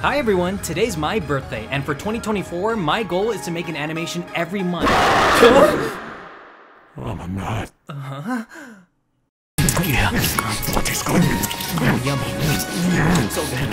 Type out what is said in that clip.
Hi everyone, today's my birthday, and for 2024, my goal is to make an animation every month. Oh my god. Yeah. What is good? Yummy. So good.